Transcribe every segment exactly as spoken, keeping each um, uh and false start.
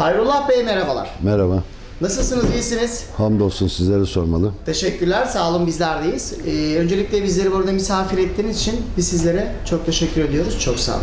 Hayrullah Bey merhabalar. Merhaba. Nasılsınız, iyisiniz? Hamdolsun, sizleri sormalı. Teşekkürler, sağ olun, bizlerdeyiz. Ee, öncelikle bizleri burada misafir ettiğiniz için biz sizlere çok teşekkür ediyoruz. Çok sağ olun.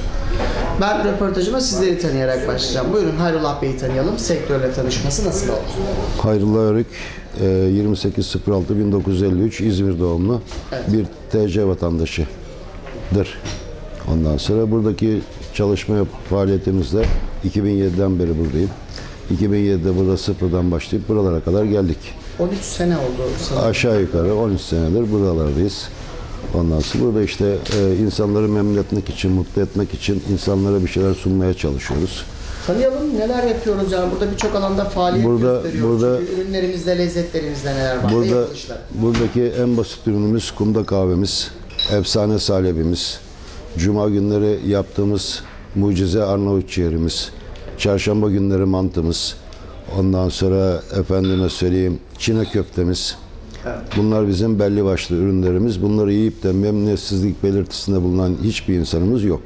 Ben röportajıma sizleri tanıyarak başlayacağım. Buyurun Hayrullah Bey'i tanıyalım. Sektörle tanışması nasıl oldu? Hayrullah Örük, yirmi sekiz sıfır altı bin dokuz yüz elli üç İzmir doğumlu, evet, bir T C vatandaşıdır. Ondan sonra buradaki çalışma faaliyetimizde iki bin yediden beri buradayım. iki bin yedide burada sıfırdan başlayıp buralara kadar geldik. on üç sene oldu sanırım. Aşağı yukarı on üç senedir buralardayız. Ondan sonra burada işte e, insanları memnun etmek için, mutlu etmek için insanlara bir şeyler sunmaya çalışıyoruz. Tanıyalım, neler yapıyoruz yani burada birçok alanda faaliyet burada, gösteriyoruz. burada, Çünkü ürünlerimizde, lezzetlerimizde neler var? Burada, buradaki en basit ürünümüz kumda kahvemiz, efsane salebimiz, cuma günleri yaptığımız mucize Arnavut ciğerimiz, çarşamba günleri mantımız, ondan sonra efendime söyleyeyim Çine köftemiz. Evet. Bunlar bizim belli başlı ürünlerimiz. Bunları yiyip de memnuniyetsizlik belirtisinde bulunan hiçbir insanımız yok.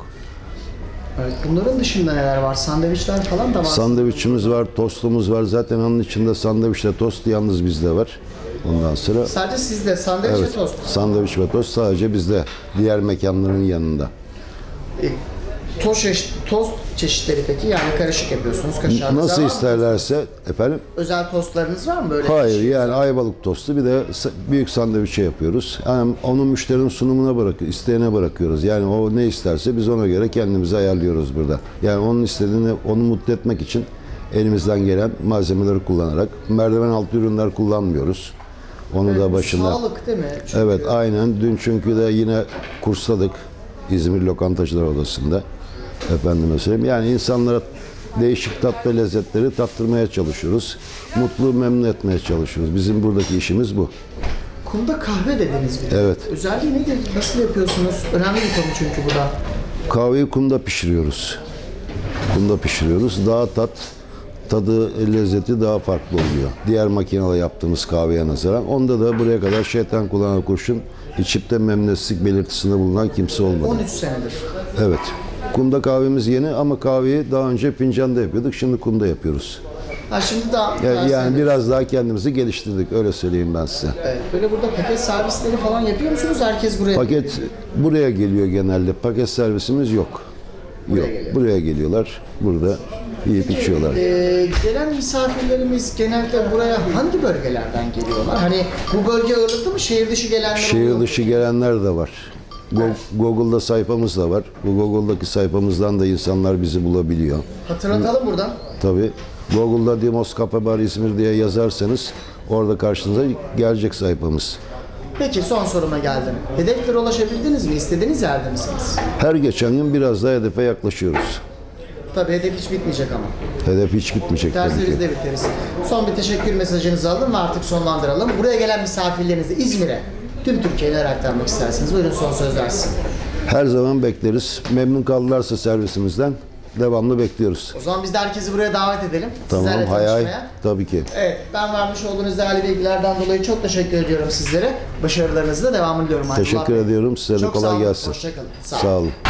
Evet, bunların dışında neler var? Sandviçler falan da var. Sandviçimiz var, tostumuz var. Zaten onun içinde sandviçle tost yalnız bizde var. Ondan sonra sadece sizde sandviç evet, ve tost. Sandviç ve tost sadece bizde. Diğer mekanların yanında. E, tost, çeşit, tost çeşitleri peki? Yani karışık yapıyorsunuz. Kaşarınız Nasıl var isterlerse efendim. Özel tostlarınız var mı böyle? Hayır, yani ayvalık tostu, bir de büyük sandviçe yapıyoruz. Yani onu müşterinin sunumuna bırakıyoruz, isteyene bırakıyoruz. Yani o ne isterse biz ona göre kendimizi ayarlıyoruz burada. Yani onun istediğini, onu mutlu etmek için elimizden gelen malzemeleri kullanarak, merdiven altı ürünler kullanmıyoruz. Onu evet, da başında. Sağlık değil mi? Çünkü... Evet, aynen. Dün çünkü de yine kursladık İzmir Lokantacılar Odası'nda. Efendime söyleyeyim. Yani insanlara değişik tat ve lezzetleri tattırmaya çalışıyoruz. Mutlu, memnun etmeye çalışıyoruz. Bizim buradaki işimiz bu. Kumda kahve dediniz bir de. Evet. Özelliği nedir? Nasıl yapıyorsunuz? Önemli bir konu çünkü bu da. Kahveyi kumda pişiriyoruz. Kumda pişiriyoruz. Daha tat, tadı, lezzeti daha farklı oluyor. Diğer makineyle yaptığımız kahveye nazaran. Onda da buraya kadar şeytan kulağına kurşun içip de memnuniyetsizlik belirtisinde bulunan kimse olmadı. on üç senedir. Evet. Kumda kahvemiz yeni ama kahveyi daha önce fincanda yapıyorduk. Şimdi kumda yapıyoruz. Ha şimdi daha... Yani, yani biraz daha kendimizi geliştirdik. Öyle söyleyeyim ben size. Evet. Böyle burada paket servisleri falan yapıyor musunuz? Herkes buraya Paket geliyor. buraya geliyor genelde. Paket servisimiz yok. Buraya yok. geliyor. Buraya geliyorlar. Burada yiyip içiyorlar. Ee, gelen misafirlerimiz genelde buraya hangi bölgelerden geliyorlar? Hani bu bölge ağırlıklı mı? Şehir dışı gelenler Şehir oluyor mu? dışı gelenler de var. Google'da sayfamız da var. Bu Google'daki sayfamızdan da insanlar bizi bulabiliyor. Hatırlatalım buradan. Tabii. Google'da Dimos Cafe Bar İzmir diye yazarsanız orada karşınıza gelecek sayfamız. Peki son soruma geldim. Hedeflere ulaşabildiniz mi? İstediğiniz yerde misiniz? Her geçen gün biraz daha hedefe yaklaşıyoruz. Tabii hedef hiç bitmeyecek ama. Hedef hiç bitmeyecek tabii ki. Tersi de biteriz. Son bir teşekkür mesajınızı alın ve artık sonlandıralım. Buraya gelen misafirlerinizi İzmir'e, tüm Türkiye'ye neler aktarmak istersiniz? Buyurun son söz versin. Her zaman bekleriz. Memnun kaldılarsa servisimizden devamlı bekliyoruz. O zaman biz de herkesi buraya davet edelim. Tamam, Sizlerle hay hay. tanışmaya. Tabii ki. Evet, ben vermiş olduğunuz değerli bilgilerden dolayı çok teşekkür ediyorum sizlere. Başarılarınızı da devamını diliyorum. Teşekkür ediyorum. Size de Çok sağ kolay olun. gelsin. Hoşça kalın. Sağ olun. Sağ olun.